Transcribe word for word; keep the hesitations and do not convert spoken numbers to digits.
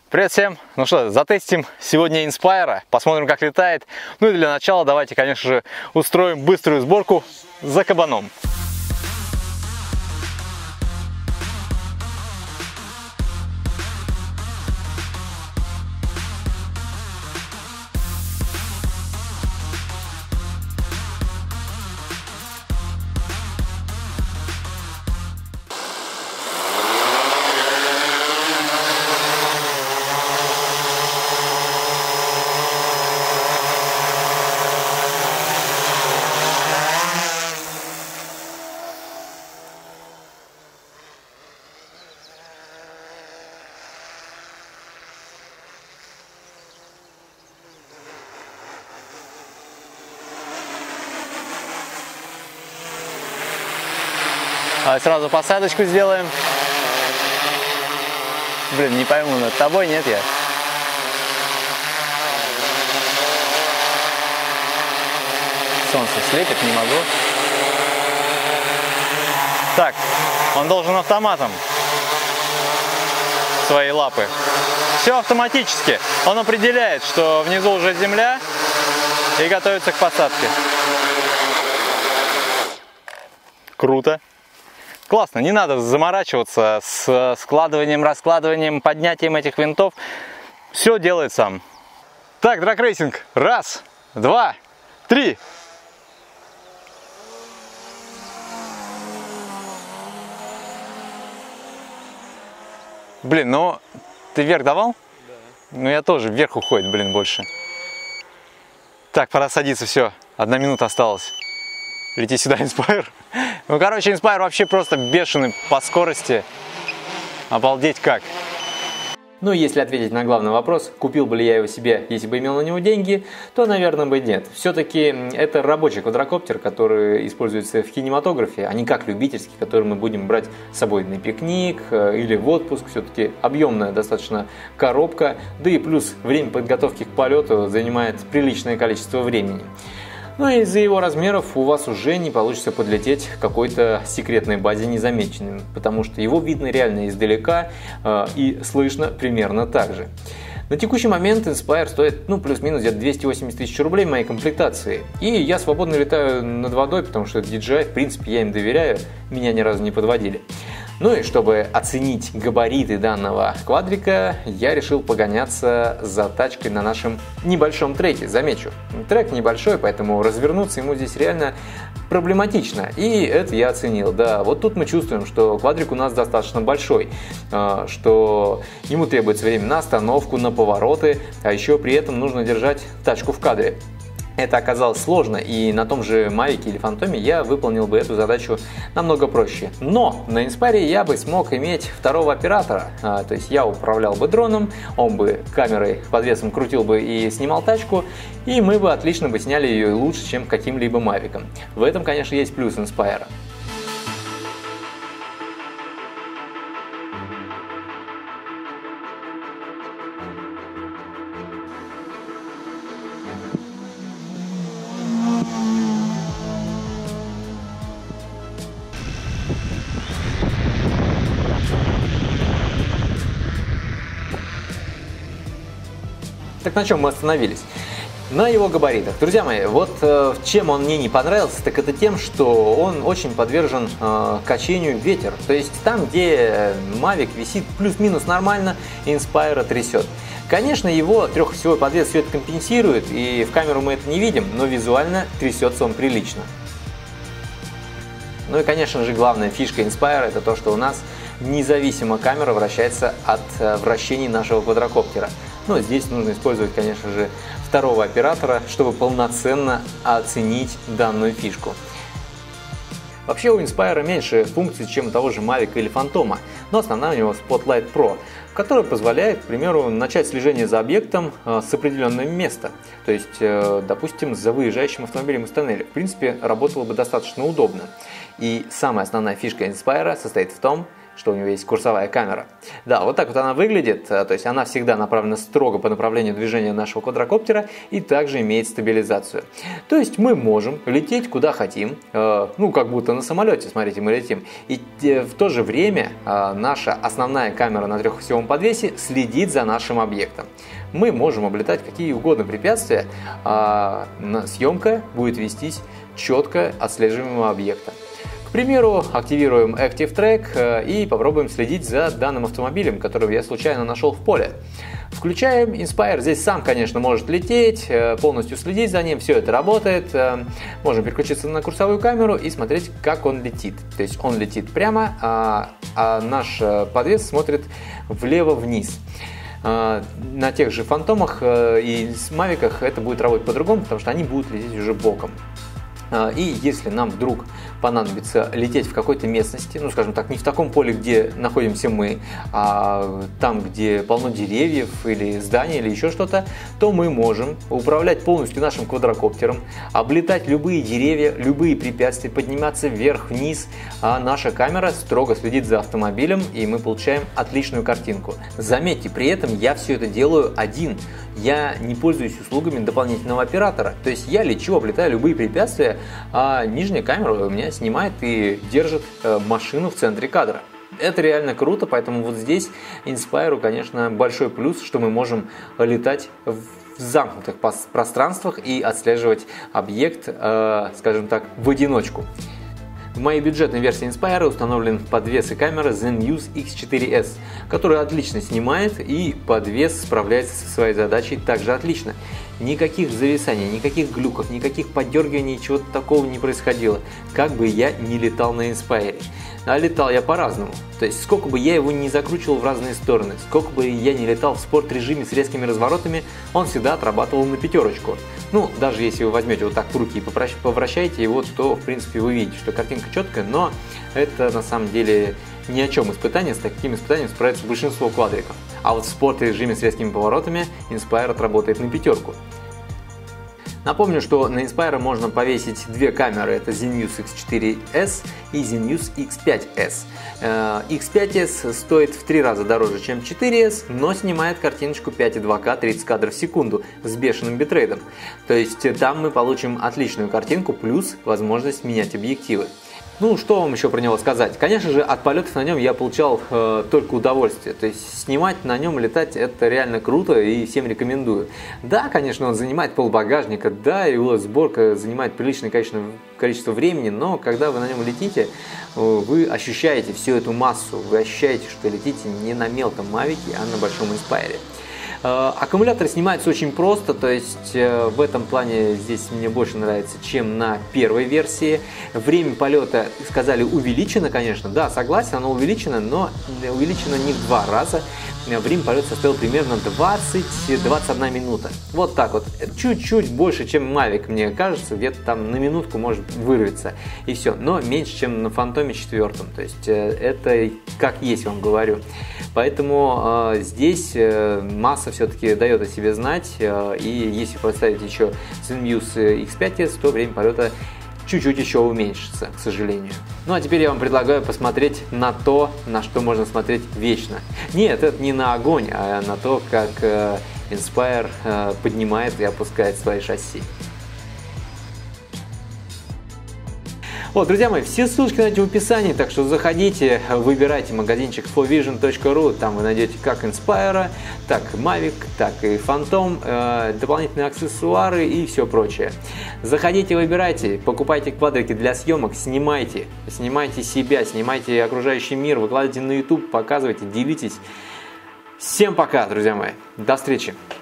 Привет всем! Ну что, затестим сегодня Inspire, посмотрим, как летает. Ну и для начала давайте, конечно же, устроим быструю сборку за кабаном. Сразу посадочку сделаем. Блин, не пойму, над тобой нет я. Солнце слепит, не могу. Так, он должен автоматом свои лапы. Все автоматически. Он определяет, что внизу уже земля и готовится к посадке. Круто. Классно, не надо заморачиваться с складыванием, раскладыванием, поднятием этих винтов. Все делает сам. Так, драг-рейсинг. Раз, два, три. Блин, ну ты вверх давал? Да. Ну я тоже, вверх уходит, блин, больше. Так, пора садиться, все. Одна минута осталась. Лети сюда, Inspire. Ну, короче, Inspire вообще просто бешеный по скорости. Обалдеть как. Ну, если ответить на главный вопрос, купил бы ли я его себе, если бы имел на него деньги, то, наверное, бы нет. Все-таки это рабочий квадрокоптер, который используется в кинематографе, а не как любительский, который мы будем брать с собой на пикник или в отпуск. Все-таки объемная достаточно коробка, да и плюс время подготовки к полету занимает приличное количество времени. Ну и из-за его размеров у вас уже не получится подлететь к какой-то секретной базе незамеченным, потому что его видно реально издалека э, и слышно примерно так же. На текущий момент Inspire стоит, ну, плюс-минус где-то двести восемьдесят тысяч рублей моей комплектации. И я свободно летаю над водой, потому что ди джей ай, в принципе, я им доверяю, меня ни разу не подводили. Ну и чтобы оценить габариты данного квадрика, я решил погоняться за тачкой на нашем небольшом треке. Замечу, трек небольшой, поэтому развернуться ему здесь реально проблематично. И это я оценил. Да, вот тут мы чувствуем, что квадрик у нас достаточно большой, что ему требуется время на остановку, на повороты, а еще при этом нужно держать тачку в кадре. Это оказалось сложно, и на том же Mavic или Phantom я выполнил бы эту задачу намного проще. Но на Inspire я бы смог иметь второго оператора, а, то есть я управлял бы дроном, он бы камерой под весом крутил бы и снимал тачку, и мы бы отлично бы сняли ее лучше, чем каким-либо Mavic. В этом, конечно, есть плюс Inspire. Так на чем мы остановились? На его габаритах. Друзья мои, вот э, чем он мне не понравился, так это тем, что он очень подвержен э, качению ветер. То есть там, где Mavic висит плюс-минус нормально, Inspire трясет. Конечно, его трехосевой подвес все это компенсирует, и в камеру мы это не видим, но визуально трясется он прилично. Ну и, конечно же, главная фишка Inspire — это то, что у нас независимо камера вращается от вращений нашего квадрокоптера. Но здесь нужно использовать, конечно же, второго оператора, чтобы полноценно оценить данную фишку. Вообще у Inspire меньше функций, чем у того же Mavic или Phantom, но основная у него Spotlight Pro, который позволяет, к примеру, начать слежение за объектом с определенного места. То есть, допустим, за выезжающим автомобилем из тоннеля. В принципе, работало бы достаточно удобно. И самая основная фишка Inspire состоит в том, что у него есть курсовая камера. Да, вот так вот она выглядит, то есть она всегда направлена строго по направлению движения нашего квадрокоптера и также имеет стабилизацию. То есть мы можем лететь куда хотим, ну как будто на самолете, смотрите, мы летим. И в то же время наша основная камера на трехосевом подвесе следит за нашим объектом. Мы можем облетать какие угодно препятствия, а съемка будет вестись четко отслеживаемого объекта. К примеру, активируем Active Track и попробуем следить за данным автомобилем, которого я случайно нашел в поле. Включаем Inspire, здесь сам, конечно, может лететь, полностью следить за ним, все это работает. Можем переключиться на курсовую камеру и смотреть, как он летит. То есть он летит прямо, а, а наш подвес смотрит влево-вниз. На тех же фантомах и мавиках это будет работать по-другому, потому что они будут лететь уже боком. И если нам вдруг понадобится лететь в какой-то местности, ну скажем так, не в таком поле, где находимся мы, а там, где полно деревьев или зданий или еще что-то, то мы можем управлять полностью нашим квадрокоптером, облетать любые деревья, любые препятствия, подниматься вверх-вниз, а наша камера строго следит за автомобилем, и мы получаем отличную картинку. Заметьте, при этом я все это делаю один. Я не пользуюсь услугами дополнительного оператора. То есть я лечу, облетаю любые препятствия, а нижняя камера у меня снимает и держит машину в центре кадра. Это реально круто, поэтому вот здесь Inspire, конечно, большой плюс, что мы можем летать в замкнутых пространствах и отслеживать объект, скажем так, в одиночку. В моей бюджетной версии Inspire установлен подвес и камера Zenmuse икс четыре эс, который отлично снимает, и подвес справляется со своей задачей также отлично. Никаких зависаний, никаких глюков, никаких подергиваний, чего-то такого не происходило, как бы я ни летал на Inspire. А летал я по-разному. То есть сколько бы я его не закручивал в разные стороны, сколько бы я не летал в спорт-режиме с резкими разворотами, он всегда отрабатывал на пятерочку. Ну, даже если вы возьмете вот так в руки и повращаете его, то в принципе вы видите, что картинка четкая, но это на самом деле ни о чем испытание. С таким испытанием справится большинство квадриков. А вот в спорт-режиме с резкими поворотами Inspire отработает на пятерку. Напомню, что на Inspire можно повесить две камеры, это Zenmuse икс четыре эс и Zenmuse икс пять эс. икс пять эс стоит в три раза дороже, чем четыре эс, но снимает картиночку пять и два ка тридцать кадров в секунду с бешеным битрейтом. То есть там мы получим отличную картинку, плюс возможность менять объективы. Ну, что вам еще про него сказать? Конечно же, от полетов на нем я получал э, только удовольствие. То есть снимать на нем, летать, это реально круто и всем рекомендую. Да, конечно, он занимает полбагажника, да, его сборка занимает приличное количество, количество времени, но когда вы на нем летите, э, вы ощущаете всю эту массу, вы ощущаете, что летите не на мелком мавике, а на большом Inspire. Аккумулятор снимается очень просто, то есть в этом плане здесь мне больше нравится, чем на первой версии. Время полета, сказали, увеличено, конечно, да, согласен, оно увеличено, но увеличено не в два раза. Время полета составило примерно двадцать - двадцать одна минута. Вот так вот, чуть-чуть больше, чем Mavic, мне кажется, где-то там на минутку может вырваться, и все, но меньше, чем на Фантоме четвертом, то есть это как есть, вам говорю. Поэтому э, здесь э, масса все-таки дает о себе знать, э, и если поставить еще Zenmuse икс пять эс, то время полета чуть-чуть еще уменьшится, к сожалению. Ну а теперь я вам предлагаю посмотреть на то, на что можно смотреть вечно. Нет, это не на огонь, а на то, как э, Inspire э, поднимает и опускает свои шасси. Вот, друзья мои, все ссылочки найдете в описании, так что заходите, выбирайте магазинчик фо вижн точка ру, там вы найдете как Inspire, так и Mavic, так и Phantom, э, дополнительные аксессуары и все прочее. Заходите, выбирайте, покупайте квадрики для съемок, снимайте, снимайте себя, снимайте окружающий мир, выкладывайте на YouTube, показывайте, делитесь. Всем пока, друзья мои, до встречи!